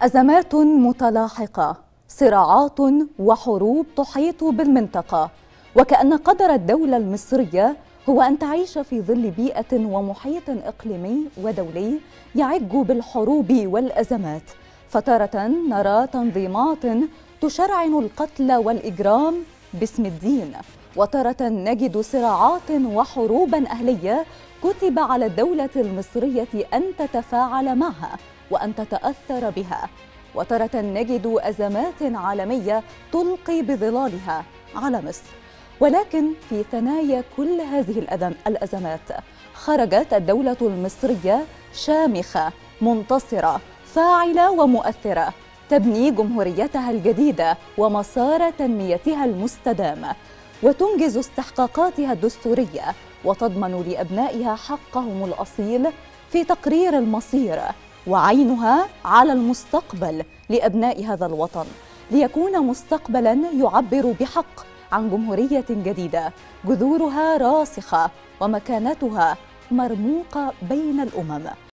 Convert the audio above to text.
أزمات متلاحقة، صراعات وحروب تحيط بالمنطقة، وكأن قدر الدولة المصرية هو أن تعيش في ظل بيئة ومحيط إقليمي ودولي يعج بالحروب والأزمات. فتارة نرى تنظيمات تشرعن القتل والإجرام باسم الدين، وتارة نجد صراعات وحروبا أهلية كتب على الدولة المصرية أن تتفاعل معها وأن تتأثر بها، وتارة نجد أزمات عالمية تلقي بظلالها على مصر. ولكن في ثنايا كل هذه الأزمات خرجت الدولة المصرية شامخة منتصرة فاعلة ومؤثرة، تبني جمهوريتها الجديدة ومسار تنميتها المستدام، وتنجز استحقاقاتها الدستورية، وتضمن لأبنائها حقهم الأصيل في تقرير المصير، وعينها على المستقبل لأبناء هذا الوطن، ليكون مستقبلا يعبر بحق عن جمهورية جديدة جذورها راسخة ومكانتها مرموقة بين الأمم.